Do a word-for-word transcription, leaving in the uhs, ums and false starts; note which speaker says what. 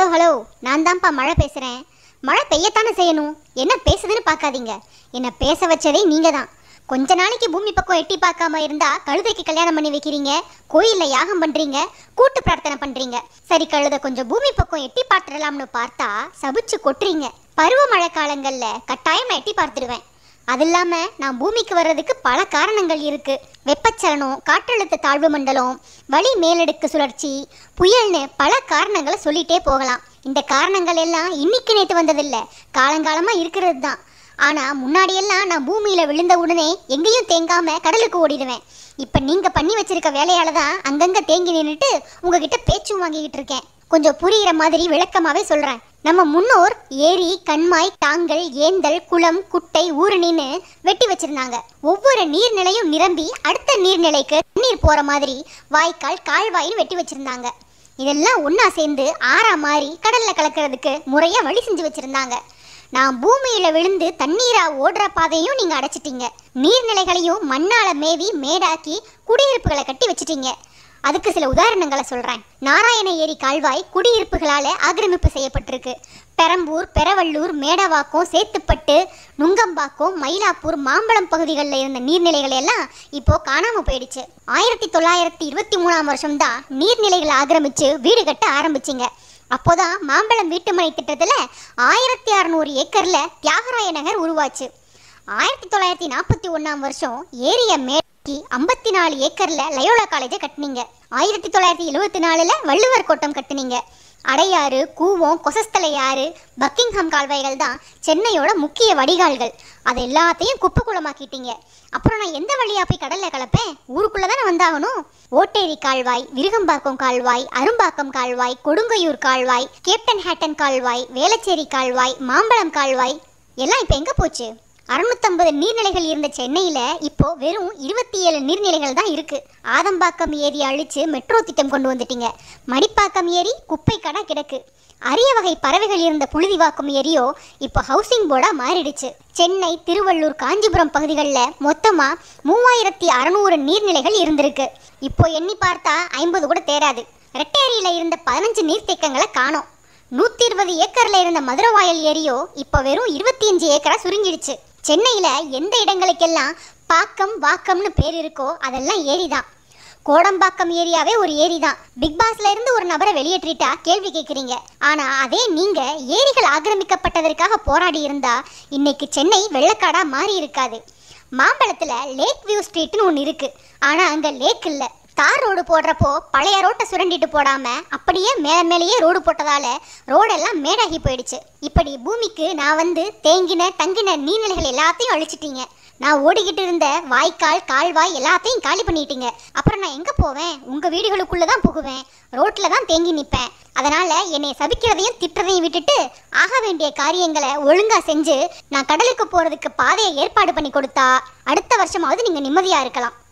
Speaker 1: Hello நான் தான்ப்பா மழை பேசுகிறேன். மழை பெய்யத்தானே செய்யணும். என்ன பேசுதுன்னு பார்க்காதீங்க. என்னை பேச வச்சதே நீங்கள் தான். கொஞ்ச நாளைக்கு பூமி பக்கம் எட்டி பார்க்காம இருந்தா கழுதைக்கு கல்யாணம் பண்ணி வைக்கிறீங்க, கோயிலில் யாகம் பண்ணுறீங்க, கூட்டு பிரார்த்தனை பண்ணுறீங்க. சரி, கழுதை கொஞ்சம் பூமி பக்கம் எட்டி பார்த்துடலாம்னு பார்த்தா சபிச்சு கொட்டுறீங்க. பருவமழை காலங்களில் கட்டாயமாக எட்டி பார்த்துடுவேன். அது இல்லாமல் நான் பூமிக்கு வர்றதுக்கு பல காரணங்கள் இருக்குது. வெப்பச்சலனம், காற்றழுத்த தாழ்வு மண்டலம், வளி மேலடுக்கு சுழற்சி, புயல்னு பல காரணங்களை சொல்லிகிட்டே போகலாம். இந்த காரணங்கள் எல்லாம் இன்னைக்கு நேற்று வந்ததில்லை, காலங்காலமாக இருக்கிறது தான். ஆனால் முன்னாடியெல்லாம் நான் பூமியில் விழுந்த உடனே எங்கேயும் தேங்காமல் கடலுக்கு ஓடிடுவேன். இப்போ நீங்கள் பண்ணி வச்சிருக்க வேலையால் தான் அங்கங்கே தேங்கி நின்றுட்டு உங்ககிட்ட பேச்சும் வாங்கிக்கிட்டு இருக்கேன். கொஞ்சம் புரிகிற மாதிரி விளக்கமாகவே சொல்கிறேன். நம்ம முன்னோர் ஏரி, கண்மாய், தாங்கல், ஏந்தல், குளம், குட்டை, ஊருணின்னு வெட்டி வச்சிருந்தாங்க. ஒவ்வொரு நீர்நிலையும் நிரம்பி அடுத்த நீர்நிலைக்கு தண்ணீர் போகிற மாதிரி வாய்க்கால், கால்வாயின்னு வெட்டி வச்சிருந்தாங்க. இதெல்லாம் ஒன்றா சேர்ந்து ஆறா மாறி கடலில் கலக்கிறதுக்கு முறையாக வழி செஞ்சு வச்சுருந்தாங்க. நான் பூமியில் விழுந்து தண்ணீராக ஓடுற பாதையும் நீங்கள் அடைச்சிட்டீங்க. நீர்நிலைகளையும் மண்ணால் மேவி மேடாக்கி குடியிருப்புகளை கட்டி வச்சிட்டீங்க. அதுக்கு சில உதாரணங்களை சொல்கிறேன். நாராயண ஏரி கால்வாய் குடியிருப்புகளால் ஆக்கிரமிப்பு செய்யப்பட்டிருக்கு. பெரம்பூர், பெரவள்ளூர், மேடவாக்கம், சேத்துப்பட்டு, நுங்கம்பாக்கம், மயிலாப்பூர், மாம்பழம் பகுதிகளில் இருந்த நீர்நிலைகள் எல்லாம் இப்போது காணாமல் போயிடுச்சு. ஆயிரத்தி தொள்ளாயிரத்தி இருபத்தி மூணாம் வருஷம்தான் நீர்நிலைகளை ஆக்கிரமித்து வீடு கட்ட ஆரம்பிச்சிங்க. அப்போதான் மாம்பழம் வீட்டுமனை திட்டத்தில் ஆயிரத்தி அறநூறு ஏக்கரில் தியாகராய நகர் உருவாச்சு. ஆயிரத்தி தொள்ளாயிரத்தி நாற்பத்தி ஒன்றாம் வருஷம் ஏரிய மேற்கி ஐம்பத்தி நாலு ஏக்கரில் லயோலா காலேஜை கட்டினீங்க. ஆயிரத்தி தொள்ளாயிரத்தி எழுபத்தி நாலில் வள்ளுவர் கோட்டம் கட்டினீங்க. அடையாறு, கூவம், கொசஸ்தலையாறு, பக்கிங்ஹாம் கால்வாய்கள் தான் சென்னையோட முக்கிய வடிகால்கள். அது எல்லாத்தையும் குப்பை குளமாக்கிட்டீங்க. அப்புறம் நான் எந்த வழியாக போய் கடலில் கலப்பேன்? ஊருக்குள்ளே தானே வந்தாகணும். ஓட்டேரி கால்வாய், விருகம்பாக்கம் கால்வாய், அரும்பாக்கம் கால்வாய், கொடுங்கையூர் கால்வாய், கேப்டன் ஹேட்டன் கால்வாய், வேளச்சேரி கால்வாய், மாம்பழம் கால்வாய் எல்லாம் இப்போ எங்கே போச்சு? அறுநூத்தம்பது நீர்நிலைகள் இருந்த சென்னையில் இப்போ வெறும் இருபத்தி ஏழு நீர்நிலைகள் தான் இருக்குது. ஆதம்பாக்கம் ஏரி அழித்து மெட்ரோ திட்டம் கொண்டு வந்துட்டீங்க. மடிப்பாக்கம் ஏரி குப்பை கடை கிடக்கு. அரிய வகை பறவைகள் இருந்த புழுதிவாக்கம் ஏரியோ இப்போ ஹவுசிங் போர்டாக மாறிடுச்சு. சென்னை, திருவள்ளூர், காஞ்சிபுரம் பகுதிகளில் மொத்தமாக மூவாயிரத்தி அறநூறு நீர்நிலைகள் இருந்திருக்கு. இப்போ எண்ணி பார்த்தா ஐம்பது கூட தேராது. ரெட்டேரியில் இருந்த பதினஞ்சு நீர்த்தேக்கங்களை காணோம். நூற்றி இருபது ஏக்கரில் இருந்த மதுரவாயல் ஏரியோ இப்போ வெறும் இருபத்தி அஞ்சு ஏக்கராக சுருங்கிடுச்சு. சென்னையில் எந்த இடங்களுக்கெல்லாம் பாக்கம், வாக்கம்னு பேர் இருக்கோ அதெல்லாம் ஏரி தான். கோடம்பாக்கம் ஏரியாவே ஒரு ஏரி தான். பிக் பாஸ்ல இருந்து ஒரு நபரை வெளியேற்றிட்டா கேள்வி கேட்குறீங்க. ஆனால் அதே நீங்கள் ஏரிகள் ஆக்கிரமிக்கப்பட்டதற்காக போராடி இருந்தா இன்னைக்கு சென்னை வெள்ளக்காடா மாறி இருக்காது. மாம்பழத்தில் லேக் வியூ ஸ்ட்ரீட்னு ஒன்று இருக்குது. ஆனால் அங்கே லேக் இல்லை. தார் ரோடு போடுறப்போ பழைய ரோட்டை சுரண்டிட்டு போடாமல் அப்படியே மேலே மேலேயே ரோடு போட்டதால் ரோடெல்லாம் மேடாகி போயிடுச்சு. இப்படி பூமிக்கு நான் வந்து தேங்கின தங்கின நீர்நிலைகள் எல்லாத்தையும் அழிச்சிட்டீங்க. நான் ஓடிக்கிட்டு இருந்த வாய்க்கால், கால்வாய் எல்லாத்தையும் காலி பண்ணிட்டீங்க. அப்புறம் நான் எங்கே போவேன்? உங்கள் வீடுகளுக்குள்ளே தான் புகுவேன், ரோட்டில் தான் தேங்கி நிற்பேன். அதனால் என்னை சபிக்கிறதையும் திட்டுறதையும் விட்டுட்டு ஆக வேண்டிய காரியங்களை ஒழுங்காக செஞ்சு நான் கடலுக்கு போகிறதுக்கு பாதையை ஏற்பாடு பண்ணி கொடுத்தா அடுத்த வருஷமாவது நீங்கள் நிம்மதியாக இருக்கலாம்.